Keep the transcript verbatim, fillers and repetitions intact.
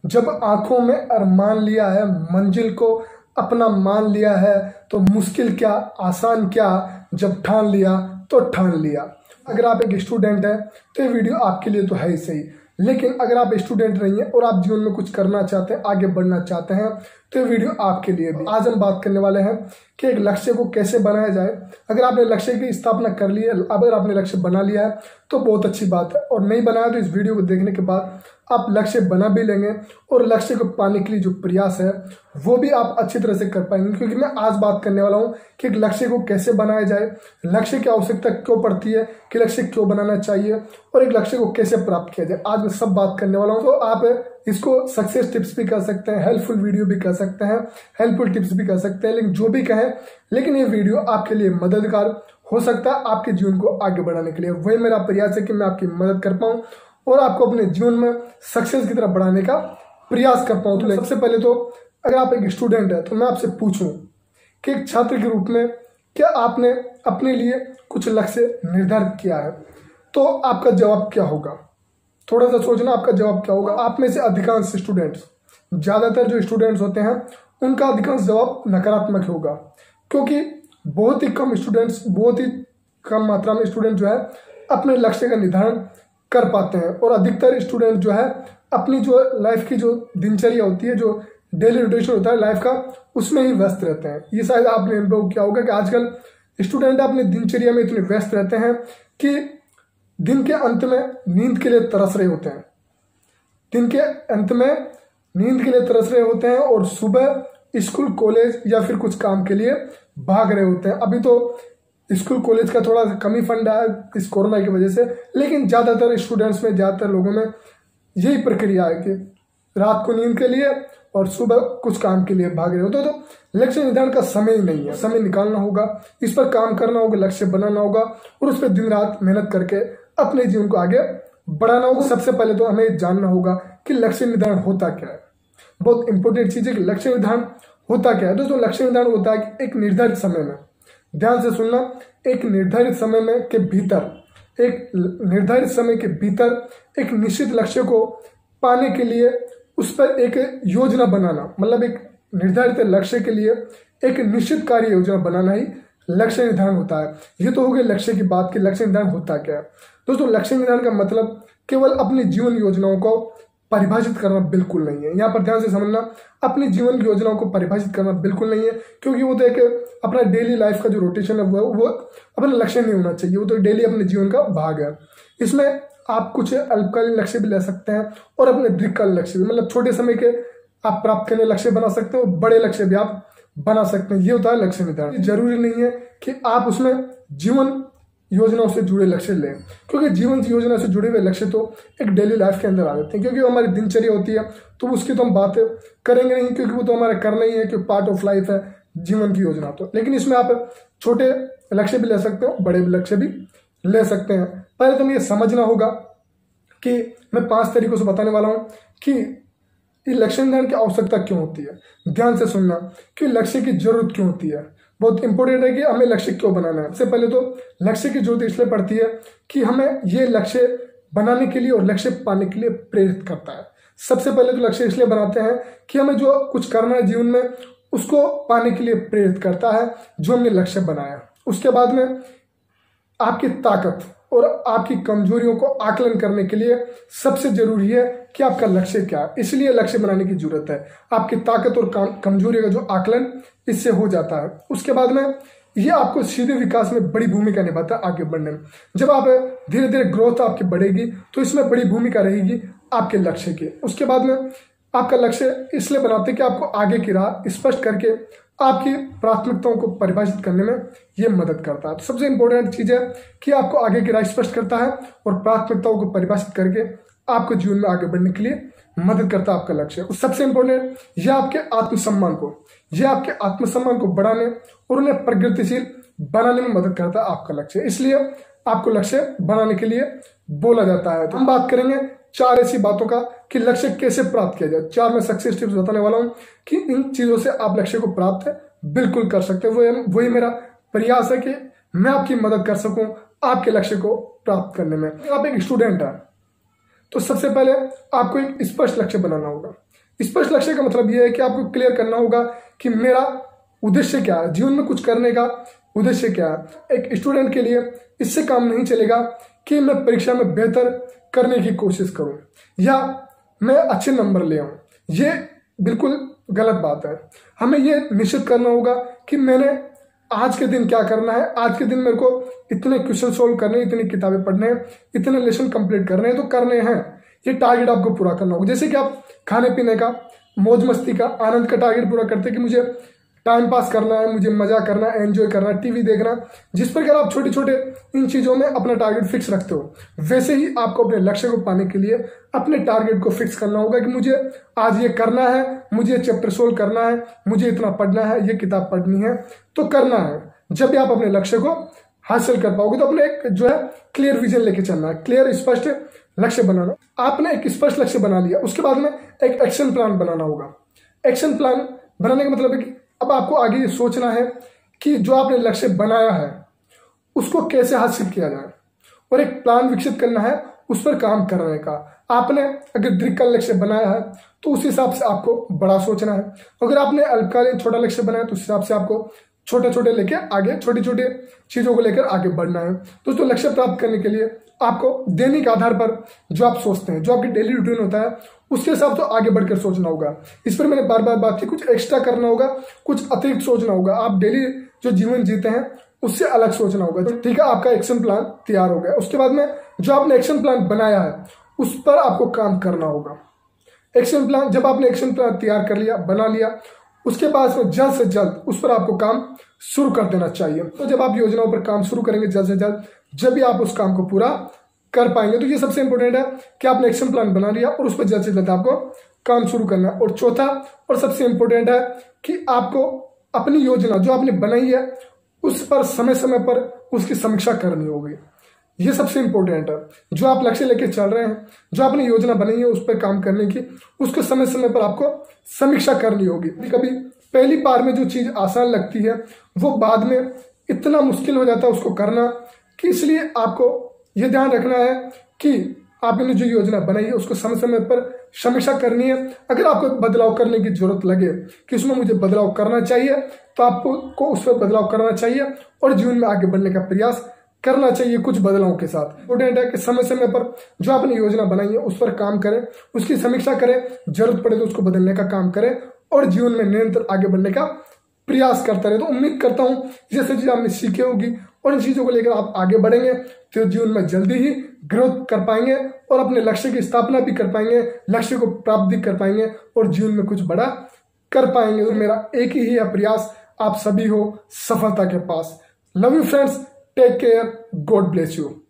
जब आंखों में अरमान लिया है, मंजिल को अपना मान लिया है, तो मुश्किल क्या आसान क्या, जब ठान लिया तो ठान लिया। अगर आप एक स्टूडेंट हैं तो ये वीडियो आपके लिए तो है ही सही, लेकिन अगर आप स्टूडेंट नहीं हैं और आप जीवन में कुछ करना चाहते हैं, आगे बढ़ना चाहते हैं, तो ये वीडियो आपके लिए भी। आज हम बात करने वाले हैं कि एक लक्ष्य को कैसे बनाया जाए। अगर आपने लक्ष्य की स्थापना कर ली है, अगर आपने लक्ष्य बना लिया है तो बहुत अच्छी बात है, और नहीं बनाया तो इस वीडियो को देखने के बाद आप लक्ष्य बना भी लेंगे और लक्ष्य को पाने के लिए जो प्रयास है वो भी आप अच्छी तरह से कर पाएंगे। क्योंकि मैं आज बात करने वाला हूं कि एक लक्ष्य को कैसे बनाया जाए, लक्ष्य की आवश्यकता क्यों पड़ती है, कि लक्ष्य क्यों बनाना चाहिए और एक लक्ष्य को कैसे प्राप्त किया जाए। आज मैं सब बात करने वाला हूं। तो आप इसको सक्सेस टिप्स भी कर सकते हैं, हेल्पफुल वीडियो भी कर सकते हैं, हेल्पफुल टिप्स भी कर सकते हैं, लेकिन जो भी कहें, लेकिन ये वीडियो आपके लिए मददगार हो सकता है आपके जीवन को आगे बढ़ाने के लिए। वही मेरा प्रयास है कि मैं आपकी मदद कर पाऊं और आपको अपने जीवन में सक्सेस की तरफ बढ़ाने का प्रयास कर पाऊं। तो सबसे पहले तो अगर आप एक स्टूडेंट है तो मैं आपसे पूछूं कि एक छात्र के रूप में क्या आपने अपने लिए कुछ लक्ष्य निर्धारित किया है, तो आपका जवाब क्या होगा? थोड़ा सा सोचना, आपका जवाब क्या होगा। आप में से अधिकांश स्टूडेंट्स, ज्यादातर जो स्टूडेंट्स होते हैं उनका अधिकांश जवाब नकारात्मक होगा, क्योंकि बहुत ही कम स्टूडेंट्स, बहुत ही कम मात्रा में स्टूडेंट जो है अपने लक्ष्य का निर्धारण कर पाते हैं, और अधिकतर स्टूडेंट जो है अपनी जो लाइफ की जो दिनचर्या होती है, जो डेली रोटेशन होता है लाइफ का, उसमें ही व्यस्त रहते हैं। ये शायद आपने अनुभव किया होगा कि आजकल स्टूडेंट अपनी दिनचर्या में इतने व्यस्त रहते हैं कि दिन के अंत में नींद के लिए तरस रहे होते हैं दिन के अंत में नींद के लिए तरस रहे होते हैं और सुबह स्कूल कॉलेज या फिर कुछ काम के लिए भाग रहे होते हैं। अभी तो स्कूल कॉलेज का थोड़ा कमी फंड आया इस कोरोना की वजह से, लेकिन ज्यादातर स्टूडेंट्स में, ज्यादातर लोगों में यही प्रक्रिया है कि रात को नींद के लिए और सुबह कुछ काम के लिए भाग रहे होते हैं। तो लक्ष्य निर्धारण का समय ही नहीं है। समय निकालना होगा, इस पर काम करना होगा, लक्ष्य बनाना होगा और उस पर दिन रात मेहनत करके अपने जीवन को आगे बढ़ाना होगा। सबसे पहले तो हमें जानना होगा कि लक्ष्य निर्धारण होता क्या है। बहुत इंपॉर्टेंट चीज है कि लक्ष्य निर्धारण होता क्या है। दोस्तों, लक्ष्य निर्धारण होता है कि एक निर्धारित समय में, ध्यान से सुनना, एक निर्धारित समय में के भीतर एक निर्धारित समय के भीतर एक निश्चित लक्ष्य को पाने के लिए उस पर एक योजना बनाना, मतलब एक निर्धारित लक्ष्य के लिए एक निश्चित कार्य योजना बनाना ही लक्ष्य निर्धारण होता है। ये तो हो गई लक्ष्य की बात कि लक्ष्य निर्धारण होता क्या है। दोस्तों, लक्ष्य निर्धारण का मतलब केवल अपनी जीवन योजनाओं को परिभाषित करना बिल्कुल नहीं है। यहाँ पर ध्यान से समझना, अपनी जीवन की योजनाओं को परिभाषित करना बिल्कुल नहीं है, क्योंकि वो तो एक अपना डेली लाइफ का जो रोटेशन है वो वो अपना लक्ष्य नहीं होना चाहिए। वो तो डेली अपने जीवन का भाग है। इसमें आप कुछ अल्पकालीन लक्ष्य भी ले सकते हैं और अपने दीर्घकालीन लक्ष्य भी, मतलब छोटे समय के आप प्राप्त करने लक्ष्य बना सकते हो, बड़े लक्ष्य भी आप बना सकते हैं। ये होता है लक्ष्य निर्धारण। जरूरी नहीं है कि आप उसमें जीवन योजनाओं से जुड़े लक्ष्य लें, क्योंकि जीवन की योजना से जुड़े हुए लक्ष्य तो एक डेली लाइफ के अंदर आ जाते हैं, क्योंकि वो हमारी दिनचर्या होती है, तो उसकी तो हम बात करेंगे नहीं, क्योंकि वो तो हमारा करना ही है, क्योंकि पार्ट ऑफ लाइफ है जीवन की योजना तो। लेकिन इसमें आप छोटे लक्ष्य भी ले सकते हो, बड़े लक्ष्य भी ले सकते हैं। पहले तो हमें ये समझना होगा कि मैं पांच तरीकों से बताने वाला हूं कि लक्ष्य निर्धारण की आवश्यकता क्यों होती है। ध्यान से सुनना कि लक्ष्य की जरूरत क्यों होती है। बहुत इंपॉर्टेंट है कि हमें लक्ष्य क्यों बनाना है। सबसे पहले तो लक्ष्य की जरूरत इसलिए पड़ती है कि हमें ये लक्ष्य बनाने के लिए और लक्ष्य पाने के लिए प्रेरित करता है। सबसे पहले तो लक्ष्य इसलिए बनाते हैं कि हमें जो कुछ करना है जीवन में उसको पाने के लिए प्रेरित करता है, जो हमने लक्ष्य बनाया। उसके बाद में आपकी ताकत और आपकी कमजोरियों को आकलन करने के लिए सबसे जरूरी है कि आपका लक्ष्य क्या है। इसलिए लक्ष्य बनाने की जरूरत है। आपकी ताकत और कमजोरी का जो आकलन इससे हो जाता है। उसके बाद में ये आपको सीधे विकास में बड़ी भूमिका निभाता है आगे बढ़ने में। जब आप धीरे धीरे ग्रोथ आपकी बढ़ेगी तो इसमें बड़ी भूमिका रहेगी आपके लक्ष्य की। उसके बाद में आपका लक्ष्य इसलिए बनाते हैं कि आपको आगे की राह स्पष्ट करके आपकी प्राथमिकताओं को परिभाषित करने में यह मदद करता है। तो सबसे इंपॉर्टेंट चीज है कि आपको आगे की राह स्पष्ट करता है और प्राथमिकताओं को परिभाषित करके आपको जीवन में आगे बढ़ने के लिए मदद करता है आपका लक्ष्य। सबसे इंपॉर्टेंट यह आपके आत्मसम्मान को यह आपके आत्मसम्मान को बढ़ाने और उन्हें प्रगतिशील बनाने में मदद करता है आपका लक्ष्य। इसलिए आपको लक्ष्य बनाने के लिए बोला जाता है। तो हम बात करेंगे चार ऐसी बातों का कि लक्ष्य कैसे प्राप्त किया जाए। चार मैं सक्सेस टिप्स बताने वाला हूं कि इन चीजों से आप लक्ष्य को प्राप्त बिल्कुल कर सकते हैं। वो वही मेरा प्रयास है कि मैं आपकी मदद कर सकूं आपके लक्ष्य को प्राप्त करने में। आप एक स्टूडेंट है तो सबसे पहले आपको एक स्पष्ट लक्ष्य बनाना होगा। स्पष्ट लक्ष्य का मतलब यह है कि आपको क्लियर करना होगा कि मेरा उद्देश्य क्या है, जीवन में कुछ करने का उद्देश्य क्या है। एक स्टूडेंट के लिए इससे काम नहीं चलेगा कि मैं परीक्षा में बेहतर करने की कोशिश करूं या मैं अच्छे नंबर ले आऊं, ये बिल्कुल गलत बात है। हमें ये निश्चित करना होगा कि मैंने आज के दिन क्या करना है, आज के दिन मेरे को इतने क्वेश्चन सोल्व करने, इतनी किताबें पढ़ने हैं, इतने लेसन कंप्लीट करने हैं तो करने हैं। ये टारगेट आपको पूरा करना होगा। जैसे कि आप खाने पीने का, मौज मस्ती का, आनंद का टारगेट पूरा करते हैं कि मुझे टाइम पास करना है, मुझे मजा करना है, एंजॉय करना है, टीवी देखना, जिस प्रकार आप छोटे छोटे इन चीजों में अपना टारगेट फिक्स रखते हो, वैसे ही आपको अपने लक्ष्य को पाने के लिए अपने टारगेट को फिक्स करना होगा कि मुझे आज ये करना है, मुझे चैप्टर सोल्व करना है, मुझे इतना पढ़ना है, ये किताब पढ़नी है, तो करना है। जब भी आप अपने लक्ष्य को हासिल कर पाओगे तो अपने एक जो है क्लियर विजन लेके चलना है, क्लियर स्पष्ट लक्ष्य बनाना। आपने एक स्पष्ट लक्ष्य बना लिया, उसके बाद में एक एक्शन प्लान बनाना होगा। एक्शन प्लान बनाने का मतलब है कि अब आपको आगे ये सोचना है कि जो आपने लक्ष्य बनाया है उसको कैसे हासिल किया जाए, और एक प्लान विकसित करना है उस पर काम करने का। आपने अगर दीर्घकाल लक्ष्य बनाया है तो उस हिसाब से आपको बड़ा सोचना है, अगर आपने अल्पकालीन छोटा लक्ष्य बनाया तो उस हिसाब से आपको छोटे छोटे लेके आगे, छोटी छोटी चीजों को लेकर आगे बढ़ना है। दोस्तों, लक्ष्य प्राप्त करने के लिए आपको दैनिक आधार पर जो आप सोचते हैं, जो आपकी डेली रूटीन होता है, उसके हिसाब से आगे बढ़कर सोचना होगा। इस पर मैंने बार बार बात की, कुछ एक्स्ट्रा करना होगा, कुछ अतिरिक्त सोचना होगा। आप डेली जो जीवन जीते हैं उससे अलग सोचना होगा। तो ठीक है, आपका एक्शन प्लान तैयार हो गया। उसके बाद में जो आपने एक्शन प्लान बनाया है उस पर आपको काम करना होगा। एक्शन प्लान, जब आपने एक्शन प्लान तैयार कर लिया, बना लिया, उसके बाद में जल्द से जल्द उस पर आपको काम शुरू कर देना चाहिए। तो जब आप योजनाओं पर काम शुरू करेंगे जल्द से जल्द, जब भी आप उस काम को पूरा कर पाएंगे। तो ये सबसे इंपॉर्टेंट है कि आपने एक्शन प्लान बना लिया और उस पर जल्द से जल्द आपको काम शुरू करना है। और चौथा और सबसे इंपॉर्टेंट है कि आपको अपनी योजना जो आपने बनाई है उस पर समय समय पर उसकी समीक्षा करनी होगी। ये सबसे इंपॉर्टेंट है। जो आप लक्ष्य लेके चल रहे हैं, जो आपने योजना बनाई है उस पर काम करने की, उसको समय समय पर आपको समीक्षा करनी होगी। कभी पहली बार में जो चीज आसान लगती है वो बाद में इतना मुश्किल हो जाता है उसको करना, कि इसलिए आपको यह ध्यान रखना है कि आपने जो योजना बनाई है उसको समय समय पर समीक्षा करनी है। अगर आपको बदलाव करने की जरूरत लगे कि उसमें मुझे बदलाव करना चाहिए तो आपको उस पर बदलाव करना चाहिए और जीवन में आगे बढ़ने का प्रयास करना चाहिए कुछ बदलावों के साथ। इंपॉर्टेंट है कि समय समय पर जो आपने योजना बनाई है उस पर काम करें, उसकी समीक्षा करें, जरूरत पड़े तो उसको बदलने का काम करें और जीवन में निरंतर आगे बढ़ने का प्रयास करता रहे। तो उम्मीद करता हूं जैसे चीज आपने सीखी होगी और इन चीजों को लेकर आप आगे बढ़ेंगे तो जीवन में जल्दी ही ग्रोथ कर पाएंगे और अपने लक्ष्य की स्थापना भी कर पाएंगे, लक्ष्य को प्राप्त भी कर पाएंगे और जीवन में कुछ बड़ा कर पाएंगे। तो मेरा एक ही है प्रयास, आप सभी हो सफलता के पास। Love you friends, take care, God bless you.